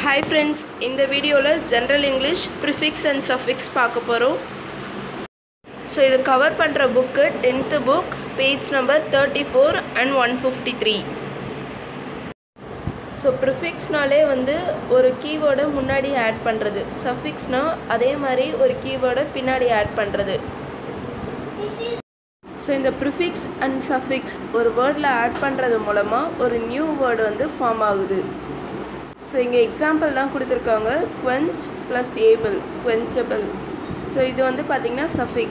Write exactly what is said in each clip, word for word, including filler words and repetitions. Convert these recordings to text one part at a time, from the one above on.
Hi friends, in the video la general English prefix and suffix paaka porom. So idu cover pandra book tenth book page number thirty-four and one fifty-three. So prefix நாலே வந்து ஒரு keyword முன்னாடி add பண்றது, suffix நா அதே மாதிரி ஒரு keyword பின்னாடி add பண்றது. So இந்த prefix and suffix ஒரு wordல add பண்றது மூலமா ஒரு new word வந்து form ஆகுது. So இங்க example தான் கொடுத்திருக்காங்க, quench plus able, quenchable. So இது வந்து பாத்தீங்கன்னா suffix.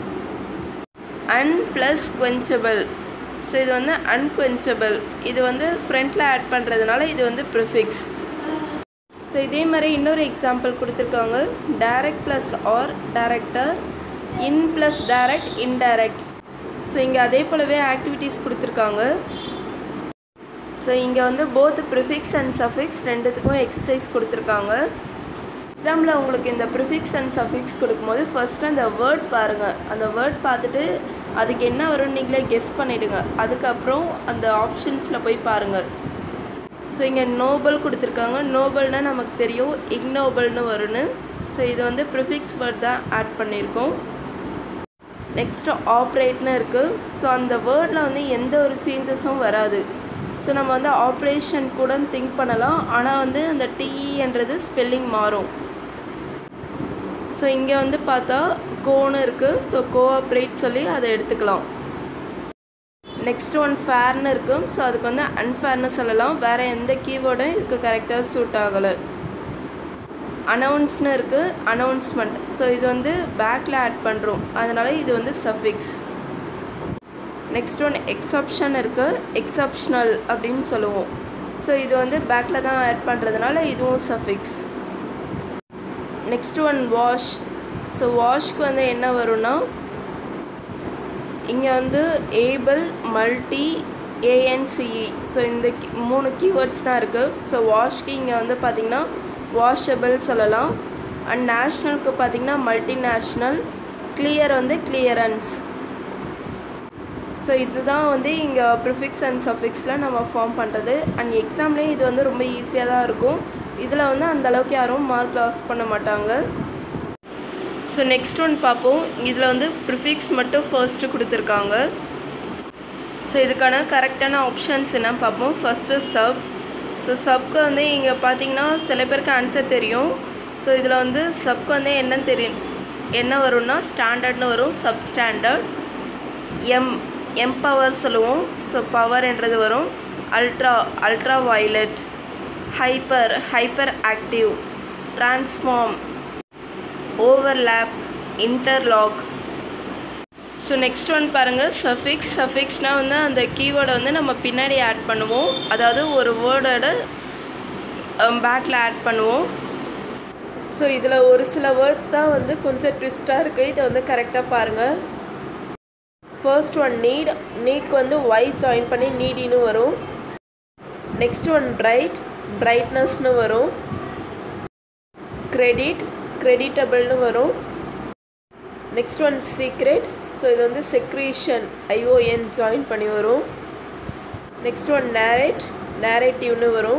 un plus quenchable. So இது வந்து unquenchable. இது வந்து frontல add பண்றதுனால இது வந்து prefix. So இதே மாதிரி இன்னொரு example கொடுத்திருக்காங்க, direct plus or, director, in plus direct, indirect. So இங்க அதே போலவே activities கொடுத்திருக்காங்க. So இங்க வந்து both prefix and suffix ரெண்டுத்துக்கும் exercise கொடுத்திருக்காங்க. எக்ஸாம்ல உங்களுக்கு இந்த prefix and suffix கொடுக்கும்போது first அந்த word பாருங்க, அந்த word பார்த்துட்டு அதுக்கு என்ன வரும்னு நீங்களே guess பண்ணிடுங்க. அதுக்கு அப்புறம் அந்த ஆப்ஷன்ஸ்ல போய் பாருங்க. So இங்க noble கொடுத்திருக்காங்க, nobleனா நமக்கு தெரியும் ignobleனு வரும்னு. So இது வந்து prefix word தான் ஆட் பண்ணியிருக்கோம். நெக்ஸ்ட் ஆப்ரேட்னு இருக்கு. ஸோ அந்த வேர்டில் வந்து எந்த ஒரு சேஞ்சஸும் வராது. ஸோ நம்ம வந்து ஆப்ரேஷன் கூட திங்க் பண்ணலாம், ஆனால் வந்து அந்த டிஇன்றது ஸ்பெல்லிங் மாறும். ஸோ இங்கே வந்து பார்த்தா கோன்னு இருக்குது. ஸோ கோஆப்ரேட் சொல்லி அதை எடுத்துக்கலாம். நெக்ஸ்ட் ஒன் ஃபேர்னு இருக்குது. ஸோ அதுக்கு வந்து அன்ஃபேர்னு சொல்லலாம். வேறு எந்த கீவேர்டும் இதுக்கு கரெக்டாக சூட் ஆகலை. அனௌன்ஸ்னு இருக்குது, அனௌன்ஸ்மெண்ட். ஸோ இது வந்து பேக்கில் ஆட் பண்ணுறோம், அதனால் இது வந்து சஃபிக்ஸ். நெக்ஸ்ட் ஒன் எக்ஸப்ஷன் இருக்குது, எக்ஸப்ஷனல் அப்படின்னு சொல்லுவோம். ஸோ இது வந்து பேக்கில் தான் ஆட் பண்ணுறதுனால இதுவும் suffix. Next one wash. So வாஷ்க்கு வந்து என்ன வரும்னா, இங்கே வந்து ஏபிள், மல்டி, ஏஎன்சிஇ. ஸோ இந்த மூணு கீவேர்ட்ஸ் தான் இருக்குது. ஸோ வாஷ்க்கு இங்கே வந்து பார்த்திங்கன்னா வாஷபிள் சொல்லலாம். அண்ட் நேஷ்னலுக்கு பார்த்திங்கன்னா மல்டிநேஷ்னல், கிளியர் வந்து கிளியரன்ஸ். ஸோ இதுதான் வந்து இங்கே ப்ரிஃபிக்ஸ் அண்ட் சஃபிக்ஸில் நம்ம ஃபார்ம் பண்ணுறது. அண்ட் எக்ஸாம்லேயும் இது வந்து ரொம்ப ஈஸியாக தான் இருக்கும். இதில் வந்து அந்தளவுக்கு யாரும் மார்க் லாஸ் பண்ண மாட்டாங்க. ஸோ நெக்ஸ்ட் ஒன் பார்ப்போம். இதில் வந்து ப்ரிஃபிக்ஸ் மட்டும் ஃபர்ஸ்ட்டு கொடுத்துருக்காங்க. ஸோ இதுக்கான கரெக்டான ஆப்ஷன்ஸ் என்ன பார்ப்போம். First sub. ஸோ சப்க்கு வந்து இங்கே பார்த்தீங்கன்னா சில பேருக்கு ஆன்சர் தெரியும். ஸோ இதில் வந்து சப்க்கு வந்து என்ன தெரியும், என்ன வரும்னா ஸ்டாண்டர்ட்னு வரும், சப் ஸ்டாண்டர்ட். எம் எம்பவர் சொல்லுவோம். ஸோ பவர்ன்றது வரும். Ultra ultra violet, hyper hyper active, transform, overlap, interlock. So next one பாருங்கள், சஃபிக்ஸ். சஃபிக்ஸ்னால் வந்து அந்த கீவேர்டை வந்து நம்ம பின்னாடி ஆட் பண்ணுவோம், அதாவது ஒரு வேர்டோட பேக்கில் ஆட் பண்ணுவோம். ஸோ இதில் ஒரு சில வேர்ட்ஸ் தான் வந்து கொஞ்சம் ட்விஸ்ட்டாக இருக்குது. இதை வந்து கரெக்டாக பாருங்கள். First one NEET. நீட்க்கு வந்து ஒய் ஜாயின் பண்ணி நீடின்னு வரும். நெக்ஸ்ட் ஒன் பிரைட், பிரைட்னஸ்னு வரும். கிரெடிட், கிரெடிட்டபிள்னு வரும். Next one secret. ஸோ இது வந்து செக்ரீஷன், ஐஓஎன் ஜாயின் பண்ணி வரும். நெக்ஸ்ட் ஒன் நேரேட், நேரேட்டிவ்னு வரும்.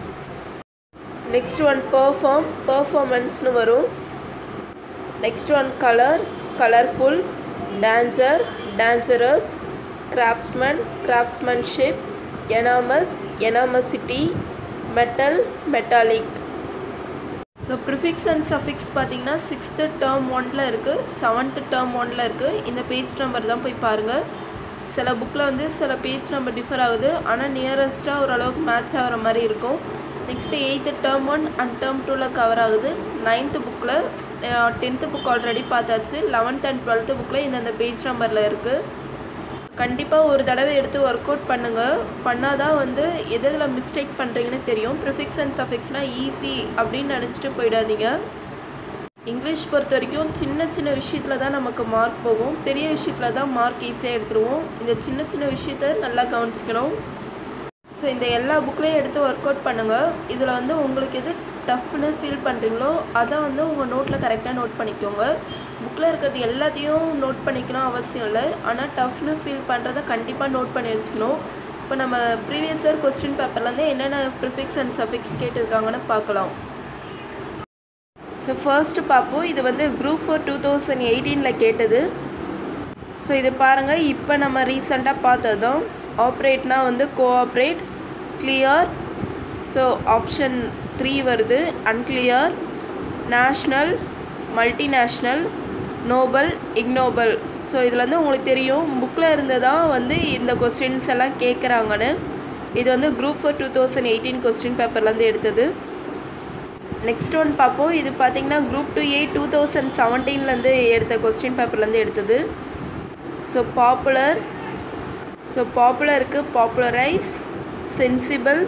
நெக்ஸ்ட் ஒன் பெர்ஃபார்ம், பெர்ஃபார்மன்ஸ்னு வரும். Next one colour, colourful, danger, dangerous, craftsman, craftsmanship, enormous, enormity, metal, metallic. So prefix and suffix பார்த்திங்கன்னா சிக்ஸ்த்து டேர்ம் ஒன்ல இருக்குது, செவன்த்து டேர்ம் ஒன்ல இருக்குது. இந்த பேஜ் நம்பர் தான் போய் பாருங்கள். சில புக்கில் வந்து சில பேஜ் நம்பர் டிஃபர் ஆகுது, ஆனால் நியரஸ்ட்டாக ஓரளவுக்கு மேட்ச் ஆகிற மாதிரி இருக்கும். Next eighth term one and term டூவில் கவர் ஆகுது. நைன்த்து புக்கில், டென்த்து புக் ஆல்ரெடி பார்த்தாச்சு. லெவன்த் அண்ட் டுவெல்த்து புக்கில் இந்தந்த பேஜ் நம்பரில் இருக்குது. கண்டிப்பாக ஒரு தடவை எடுத்து ஒர்க் அவுட் பண்ணுங்கள். பண்ணால் தான் வந்து எதில் மிஸ்டேக் பண்ணுறீங்கன்னு தெரியும். ப்ரிஃபிக்ஸ் அண்ட் சஃபிக்ஸ்னால் ஈஸி அப்படின்னு நினச்சிட்டு போயிடாதீங்க. இங்கிலீஷ் பொறுத்த வரைக்கும் சின்ன சின்ன விஷயத்தில் தான் நமக்கு மார்க் போகும், பெரிய விஷயத்தில் தான் மார்க் ஈஸியாக எடுத்துருவோம். இந்த சின்ன சின்ன விஷயத்த நல்லா கவனிச்சிக்கணும். ஸோ இந்த எல்லா புக்லேயும் எடுத்து ஒர்க் அவுட் பண்ணுங்கள். இதில் வந்து உங்களுக்கு எது டஃப்னு ஃபீல் பண்ணுறீங்களோ அதை வந்து உங்கள் நோட்டில் கரெக்டாக நோட் பண்ணிக்கோங்க. புக்கில் இருக்கிறது எல்லாத்தையும் நோட் பண்ணிக்கணும் அவசியம் இல்லை, ஆனால் டஃப்னு ஃபீல் பண்ணுறதை கண்டிப்பாக நோட் பண்ணி வச்சுக்கணும். இப்போ நம்ம ப்ரீவியஸ் இயர் கொஸ்டின் பேப்பர்லேருந்து என்னென்ன ப்ரிஃபிக்ஸ் அண்ட் சஃபிக்ஸ் கேட்டிருக்காங்கன்னு பார்க்கலாம். ஸோ ஃபர்ஸ்ட்டு பார்ப்போம். இது வந்து குரூப் ஃபோர் டூ தௌசண்ட் எயிட்டீனில் கேட்டது. ஸோ இது பாருங்கள், இப்போ நம்ம ரீசெண்டாக பார்த்தது தான். ஆப்ரேட்னா வந்து cooperate, clear, so option three வருது, unclear, national, multinational, noble, ignoble. So இதில் வந்து உங்களுக்கு தெரியும் புக்கில் இருந்து தான் வந்து இந்த கொஸ்டின்ஸ் எல்லாம் கேட்குறாங்கன்னு. இது வந்து group four two thousand eighteen question பேப்பர்லேருந்து எடுத்தது. நெக்ஸ்ட் ஒன் பார்ப்போம். இது பார்த்திங்கன்னா group two A two thousand செவன்டீன்லேருந்து எடுத்த கொஸ்டின் பேப்பர்லேருந்து எடுத்தது. ஸோ பாப்புலர், ஸோ பாப்புலருக்கு பாப்புலரைஸ், சென்சிபிள்,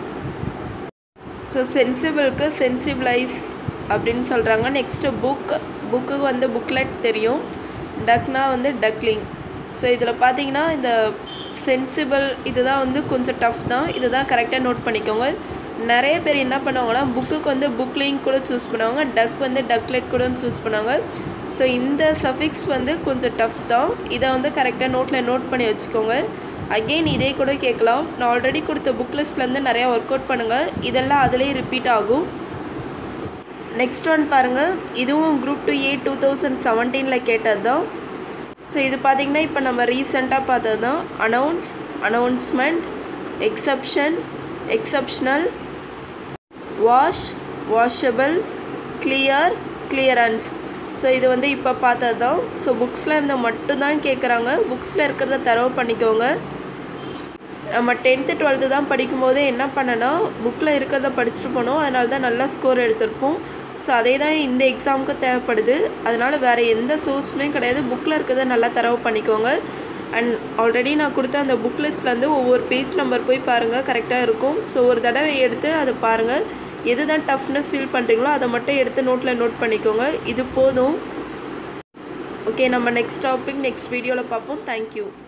ஸோ சென்சிபிளுக்கு சென்சிபிளைஸ் அப்படின்னு சொல்கிறாங்க. நெக்ஸ்ட்டு புக், புக்கு வந்து புக்லெட் தெரியும். டக்னா வந்து டக்லிங். ஸோ இதில் பார்த்தீங்கன்னா இந்த சென்சிபிள் இதுதான் வந்து கொஞ்சம் டஃப் தான். இது தான் கரெக்டாக நோட் பண்ணிக்கோங்க. நிறைய பேர் என்ன பண்ணுவாங்கன்னா புக்குக்கு வந்து புக்லிங் கூட சூஸ் பண்ணுவாங்க, டக் வந்து டக்லெட் கூட சூஸ் பண்ணுவாங்க. ஸோ இந்த சஃபிக்ஸ் வந்து கொஞ்சம் டஃப் தான். இதை வந்து கரெக்டாக நோட்டில் நோட் பண்ணி வச்சுக்கோங்க. அகெயின் இதே கூட கேட்கலாம். நான் ஆல்ரெடி கொடுத்த புக் லிஸ்ட்லேருந்து நிறையா ஒர்க் அவுட் பண்ணுங்கள், இதெல்லாம் அதிலே ரிப்பீட் ஆகும். நெக்ஸ்ட் ஒன் பாருங்கள், இதுவும் group two A two thousand செவன்டீனில் கேட்டது தான். ஸோ இது பார்த்திங்கன்னா இப்போ நம்ம ரீசெண்டாக பார்த்தது தான். Announce, announcement, exception, exceptional, wash, washable, clear, clearance. So இது வந்து இப்போ பார்த்தது தான். ஸோ புக்ஸில் இருந்த மட்டும்தான் கேட்குறாங்க. புக்ஸில் இருக்கிறத தரவு பண்ணிக்கோங்க. நம்ம டென்த்து டுவெல்த்து தான் படிக்கும்போது என்ன பண்ணனா புக்கில் இருக்கிறத படிச்சுட்டு போனோம், அதனால தான் நல்லா ஸ்கோர் எடுத்திருப்போம். ஸோ அதே தான் இந்த எக்ஸாமுக்கு தேவைப்படுது. அதனால் வேறு எந்த சோர்ஸுமே கிடையாது, புக்கில் இருக்கிறத நல்லா தரவு பண்ணிக்கோங்க. அண்ட் ஆல்ரெடி நான் கொடுத்த அந்த புக் லிஸ்ட்லேருந்து ஒவ்வொரு பேஜ் நம்பர் போய் பாருங்கள், கரெக்டாக இருக்கும். ஸோ ஒரு தடவை எடுத்து அதை பாருங்கள், எது தான் டஃப்னு ஃபீல் பண்ணுறீங்களோ அதை மட்டும் எடுத்து நோட்டில் நோட் பண்ணிக்கோங்க. இது போதும். ஓகே, நம்ம நெக்ஸ்ட் டாபிக் நெக்ஸ்ட் வீடியோவில் பார்ப்போம். தேங்க்யூ.